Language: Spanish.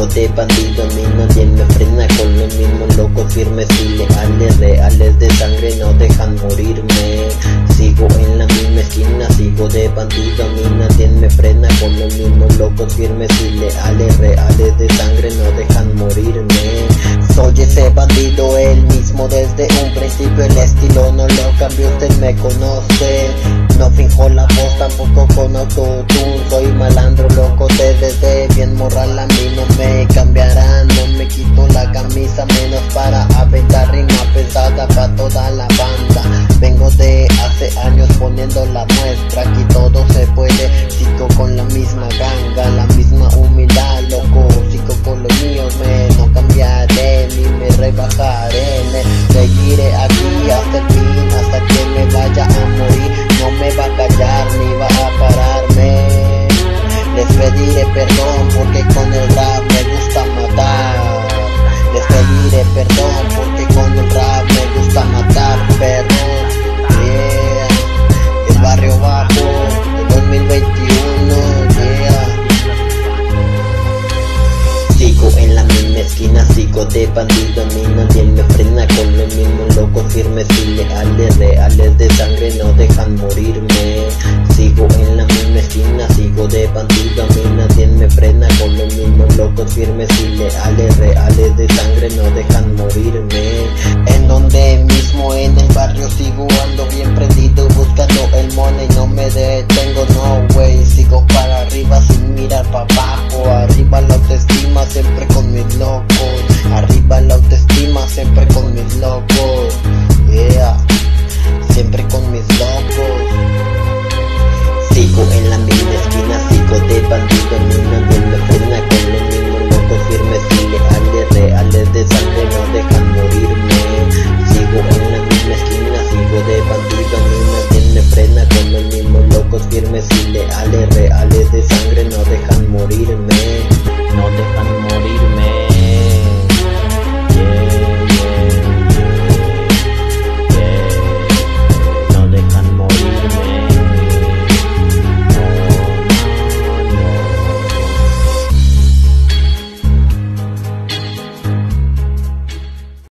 sigo de bandido, a mí nadie me frena, con los mismos locos firmes y leales, reales de sangre no dejan morirme. Sigo en la misma esquina, sigo de bandido, a mí nadie me frena, con los mismos locos firmes y leales, reales de sangre no dejan morirme. Soy ese bandido, el mismo desde un principio, el estilo no lo cambio, usted me conoce. No finjo la voz, tampoco con autotune, soy malandro, loco desde bien morral, a mí no me cambiarán. No me quito la camisa menos para aventar rima pesada pa' toda la banda. Vengo de hace años poniendo la muestra, aquí todo se puede. Sigo con la misma ganga, la misma humildad, loco, sigo con los míos, no cambiaré ni me rebajaré, seguiré aquí hasta el fin, hasta que me vaya a morir. No me va a callar ni va a pararme. Les pediré perdón porque con el rap me gusta matar. Les pediré perdón porque con el rap me gusta matar, perros. Yeah. El barrio bajo del 2021, yeah. Sigo en la misma esquina, sigo de bandido, a mí nadie me frena, con los mismos locos firmes y leales, reales de sangre no dejan morirme. Sigo en la misma esquina, sigo de bandido, a mí nadie me frena, con los mismos locos firmes y leales, reales de sangre no dejan morirme. En donde mismo en el barrio sigo ando bien prendido, buscando el money, no me detengo, no way, sigo para arriba sin mirar para abajo, arriba la autoestima se